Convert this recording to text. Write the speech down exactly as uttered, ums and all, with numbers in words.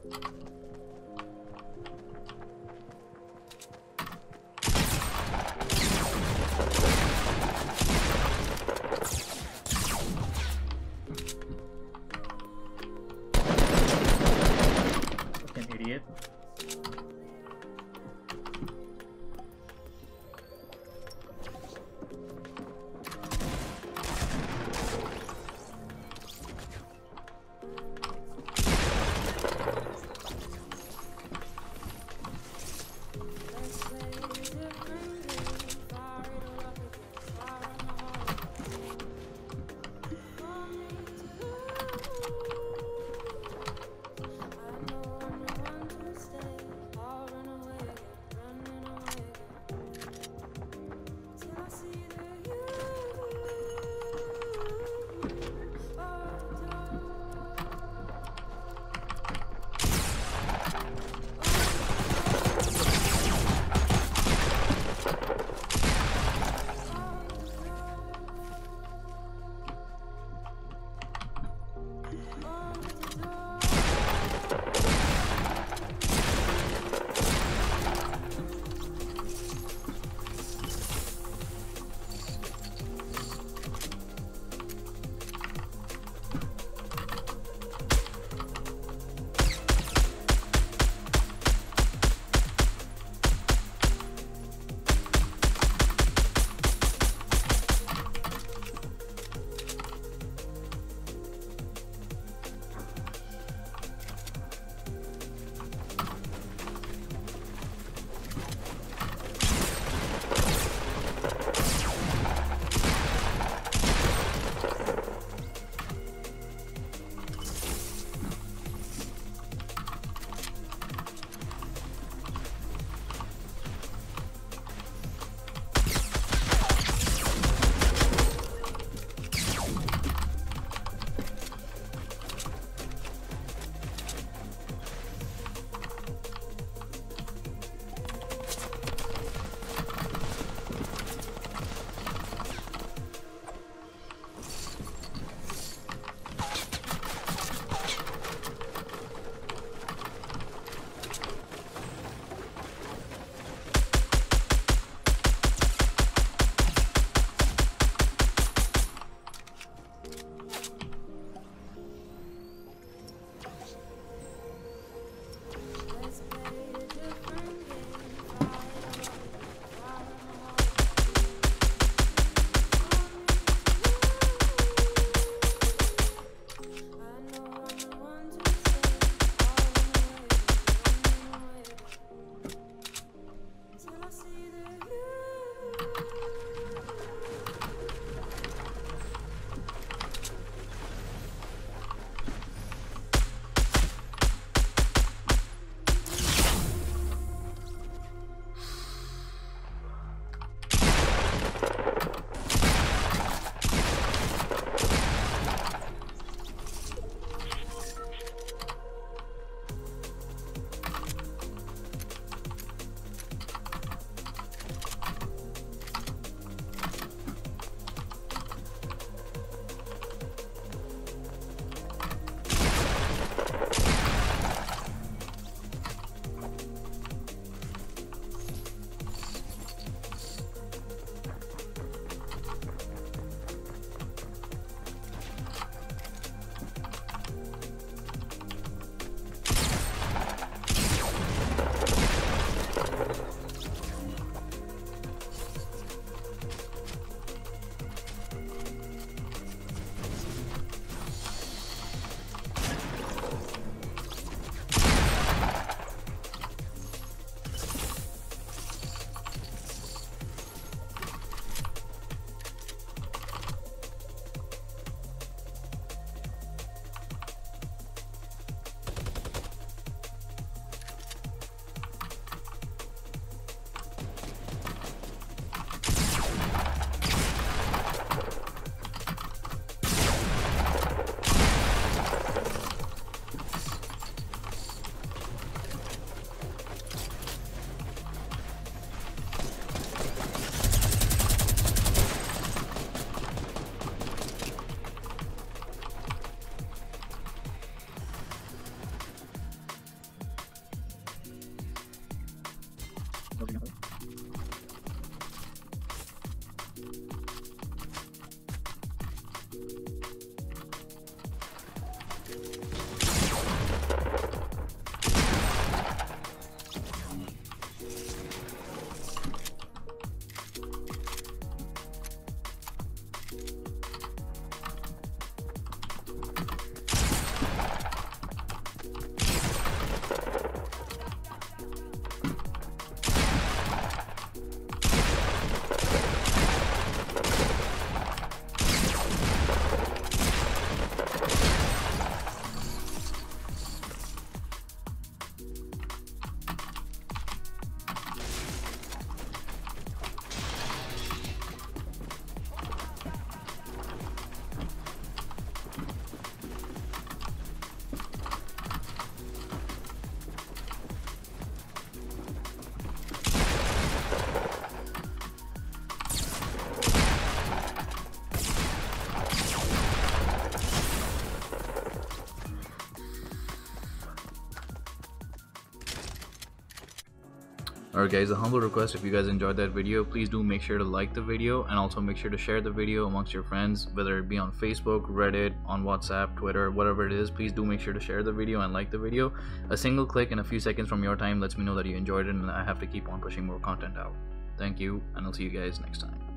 Idiot. Alright guys, a humble request, if you guys enjoyed that video, please do make sure to like the video and also make sure to share the video amongst your friends, whether it be on Facebook, Reddit, on WhatsApp, Twitter, whatever it is. Please do make sure to share the video and like the video. A single click in a few seconds from your time lets me know that you enjoyed it, and I have to keep on pushing more content out. Thank you, and I'll see you guys next time.